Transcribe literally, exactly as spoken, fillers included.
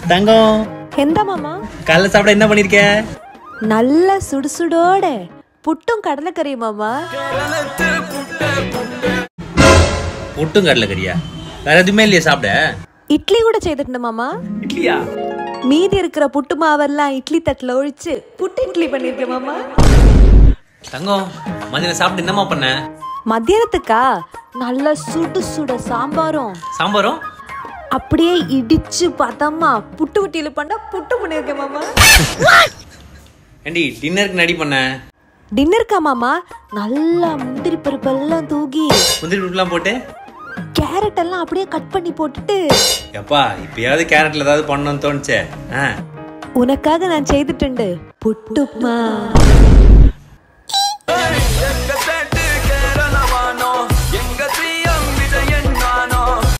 தங்கம் எந்த மாமா காலைல சாப்பிட என்ன பண்ணிருக்க? நல்ல சுடுசுடோட புட்டும் கடலைக்கறி மாமா. புட்டும் கடலைக்கறியா? வேற எதுவுமே இல்லையா சாப்பிட? இட்லி கூட செய்துட்டு மாமா. இட்லியா? மீதி இருக்கிற புட்டு மாவெல்லாம் இட்லி தட்டுல ஒழிச்சு புட்டு இட்லி பண்ணிருக்கேன் மாமா. தங்கம் மதியம் சாப்பிட்டு என்னமா பண்ண? மத்தியானத்துக்கா நல்ல சுடு சுட சாம்பாரும் சாம்பாரும் அப்படியே இடிச்சு பார்த்தம்மா புட்டு வட்டியில பண்ணா புட்டு பண்ணிருக்கேன் மாமா. ஏண்டி டின்னருக்கு ரெடி பண்ண? டின்னருக்கா மாமா நல்லா முந்திரி பருப்பெல்லாம் தூக்கி முந்திரி பருப்புலாம் போட்டு கேரட் எல்லாம் அப்படியே கட் பண்ணி போட்டுட்டு எப்பா இப்பயாவது கேரட்ல ஏதாவது பண்ணணும்னு தோணுச்சே. உனக்காக நான் செய்துட்டு புட்டுமா